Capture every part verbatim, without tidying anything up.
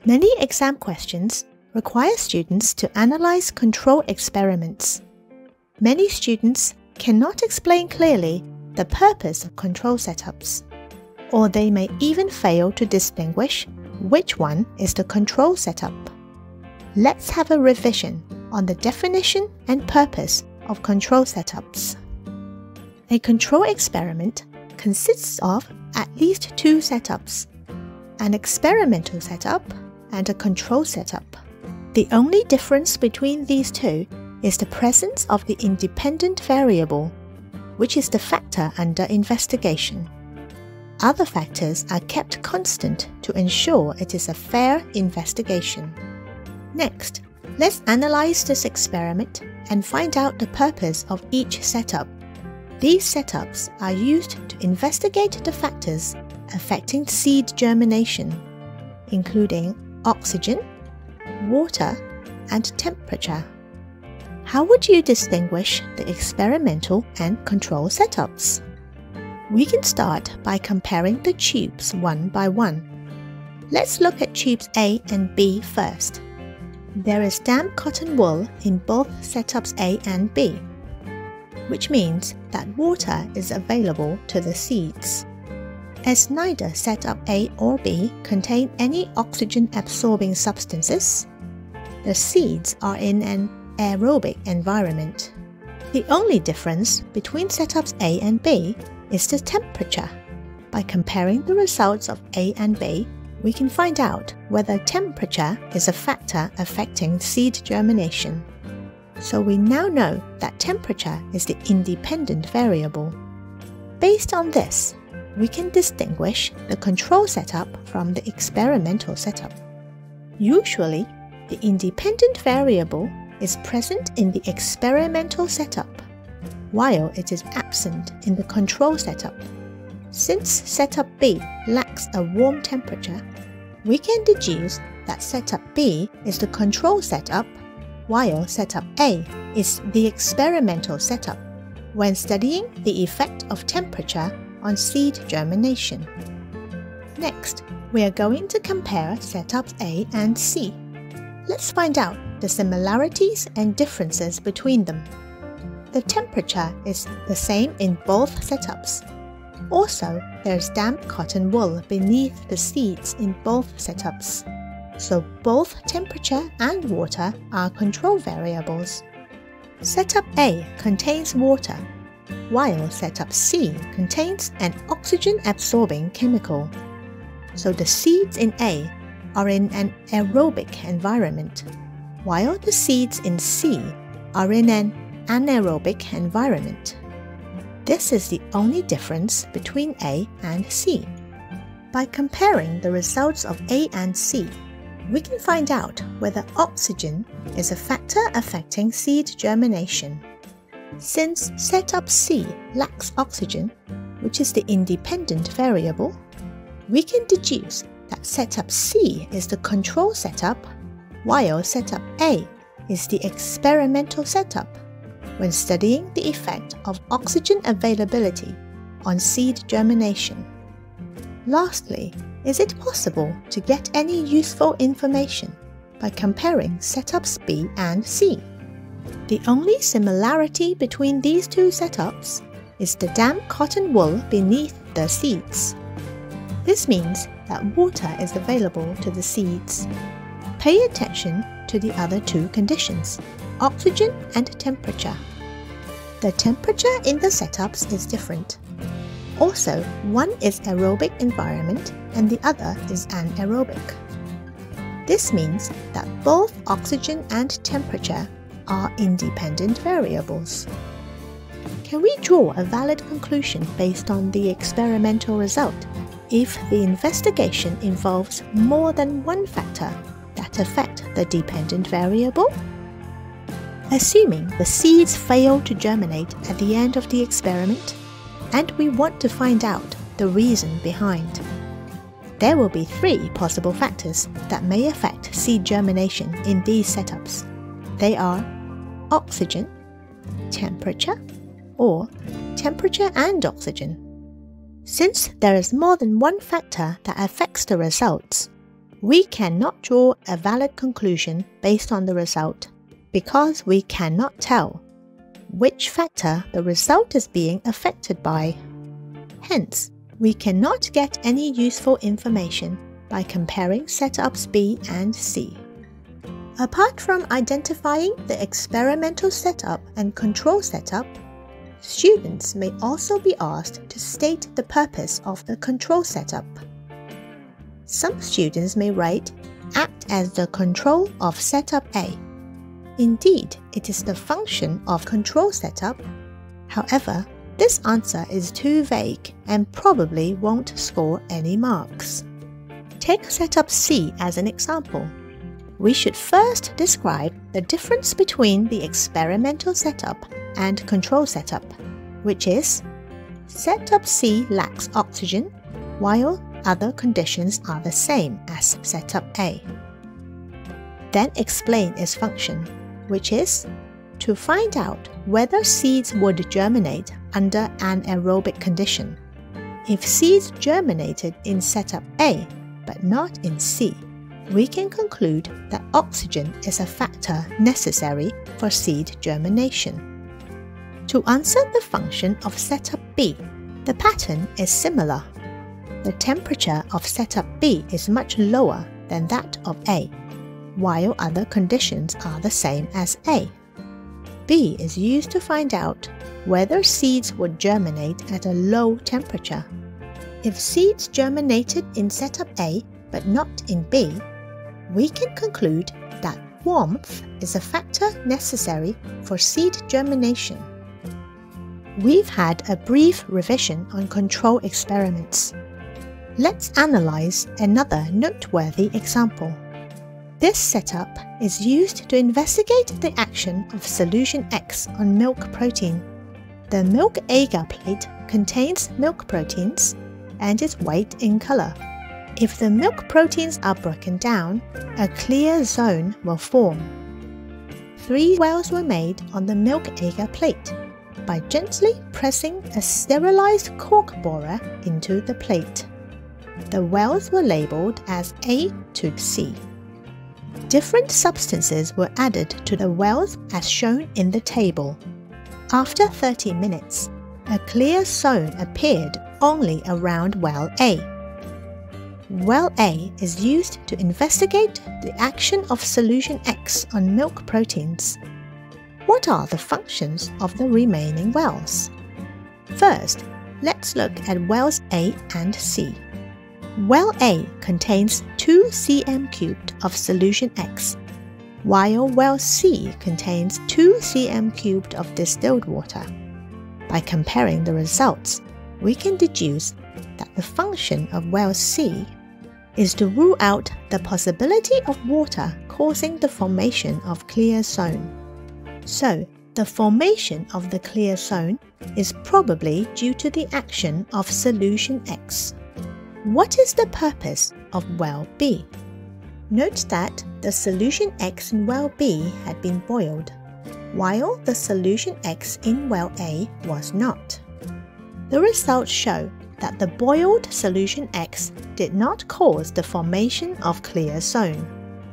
Many exam questions require students to analyze control experiments. Many students cannot explain clearly the purpose of control setups, or they may even fail to distinguish which one is the control setup. Let's have a revision on the definition and purpose of control setups. A control experiment consists of at least two setups, an experimental setup and a control setup. The only difference between these two is the presence of the independent variable, which is the factor under investigation. Other factors are kept constant to ensure it is a fair investigation. Next, let's analyze this experiment and find out the purpose of each setup. These setups are used to investigate the factors affecting seed germination, including oxygen, water, and temperature. How would you distinguish the experimental and control setups? We can start by comparing the tubes one by one. Let's look at tubes A and B first. There is damp cotton wool in both setups A and B, which means that water is available to the seeds. As neither setup A or B contain any oxygen-absorbing substances, the seeds are in an aerobic environment. The only difference between setups A and B is the temperature. By comparing the results of A and B, we can find out whether temperature is a factor affecting seed germination. So we now know that temperature is the independent variable. Based on this, we can distinguish the control setup from the experimental setup. Usually, the independent variable is present in the experimental setup, while it is absent in the control setup. Since setup B lacks a warm temperature, we can deduce that setup B is the control setup, while setup A is the experimental setup when studying the effect of temperature on seed germination. Next, we are going to compare setups A and C. Let's find out the similarities and differences between them. The temperature is the same in both setups. Also, there's damp cotton wool beneath the seeds in both setups. So both temperature and water are control variables. Setup A contains water, while setup C contains an oxygen-absorbing chemical. So the seeds in A are in an aerobic environment, while the seeds in C are in an anaerobic environment. This is the only difference between A and C. By comparing the results of A and C, we can find out whether oxygen is a factor affecting seed germination. Since setup C lacks oxygen, which is the independent variable, we can deduce that setup C is the control setup, while setup A is the experimental setup when studying the effect of oxygen availability on seed germination. Lastly, is it possible to get any useful information by comparing setups B and C? The only similarity between these two setups is the damp cotton wool beneath the seeds. This means that water is available to the seeds. Pay attention to the other two conditions, oxygen and temperature. The temperature in the setups is different. Also, one is aerobic environment and the other is anaerobic. This means that both oxygen and temperature are independent variables. Can we draw a valid conclusion based on the experimental result if the investigation involves more than one factor that affect the dependent variable? Assuming the seeds fail to germinate at the end of the experiment, and we want to find out the reason behind. There will be three possible factors that may affect seed germination in these setups. They are oxygen, temperature, or temperature and oxygen. Since there is more than one factor that affects the results, We cannot draw a valid conclusion based on the result because we cannot tell which factor the result is being affected by. Hence, we cannot get any useful information by comparing setups B and C. Apart from identifying the experimental setup and control setup, students may also be asked to state the purpose of the control setup. Some students may write, act as the control of setup A. Indeed, it is the function of control setup. However, this answer is too vague and probably won't score any marks. Take setup C as an example. We should first describe the difference between the experimental setup and control setup, which is setup C lacks oxygen, while other conditions are the same as setup A. Then explain its function, which is to find out whether seeds would germinate under an aerobic condition. If seeds germinated in setup A but not in C, we can conclude that oxygen is a factor necessary for seed germination. To answer the function of setup B, the pattern is similar. The temperature of setup B is much lower than that of A, while other conditions are the same as A. B is used to find out whether seeds would germinate at a low temperature. If seeds germinated in setup A but not in B, we can conclude that warmth is a factor necessary for seed germination. We've had a brief revision on control experiments. Let's analyze another noteworthy example. This setup is used to investigate the action of solution X on milk protein. The milk agar plate contains milk proteins and is white in color. If the milk proteins are broken down, a clear zone will form. Three wells were made on the milk agar plate by gently pressing a sterilized cork borer into the plate. The wells were labeled as A to C. Different substances were added to the wells as shown in the table. After thirty minutes, a clear zone appeared only around well A. Well A is used to investigate the action of solution X on milk proteins. What are the functions of the remaining wells? First, let's look at wells A and C. Well A contains two centimeters cubed of solution X, while well C contains two centimeters cubed of distilled water. By comparing the results, we can deduce that the function of well C is to rule out the possibility of water causing the formation of clear zone. So, the formation of the clear zone is probably due to the action of solution X. What is the purpose of well B? Note that the solution X in well B had been boiled, while the solution X in well A was not. The results show that the boiled solution X did not cause the formation of clear zone.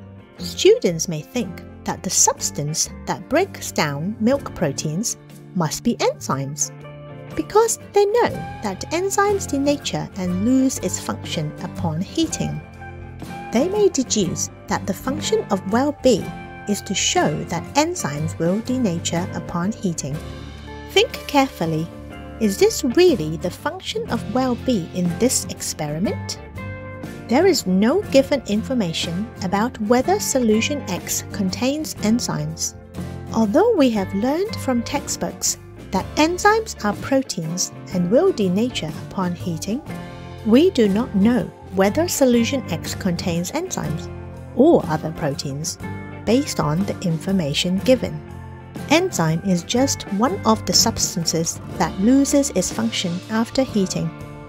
Students may think that the substance that breaks down milk proteins must be enzymes, because they know that enzymes denature and lose its function upon heating. They may deduce that the function of well B is to show that enzymes will denature upon heating. Think carefully. Is this really the function of well B in this experiment? There is no given information about whether solution X contains enzymes. Although we have learned from textbooks that enzymes are proteins and will denature upon heating, we do not know whether solution X contains enzymes or other proteins based on the information given. Enzyme is just one of the substances that loses its function after heating.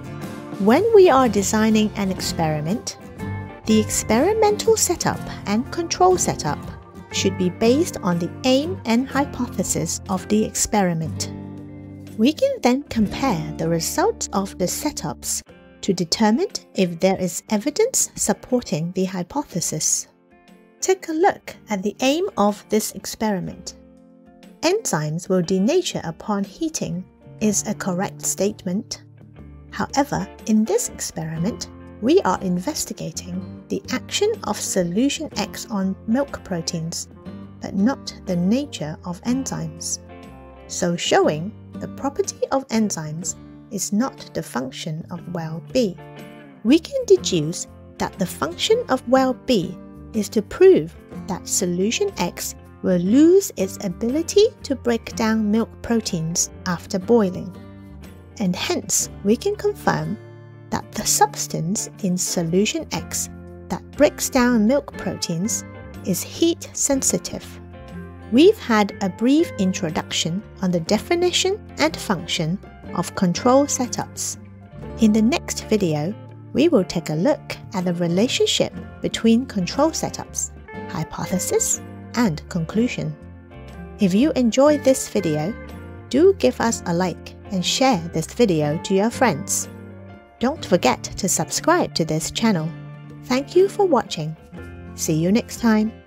When we are designing an experiment, the experimental setup and control setup should be based on the aim and hypothesis of the experiment. We can then compare the results of the setups to determine if there is evidence supporting the hypothesis. Take a look at the aim of this experiment. Enzymes will denature upon heating is a correct statement. However, in this experiment, we are investigating the action of solution X on milk proteins, but not the nature of enzymes. So showing the property of enzymes is not the function of well B. We can deduce that the function of well B is to prove that solution X will lose its ability to break down milk proteins after boiling. And hence, we can confirm that the substance in solution X that breaks down milk proteins is heat sensitive. We've had a brief introduction on the definition and function of control setups. In the next video, we will take a look at the relationship between control setups, hypothesis, and conclusion. If you enjoyed this video, do give us a like and share this video to your friends. Don't forget to subscribe to this channel. Thank you for watching. See you next time.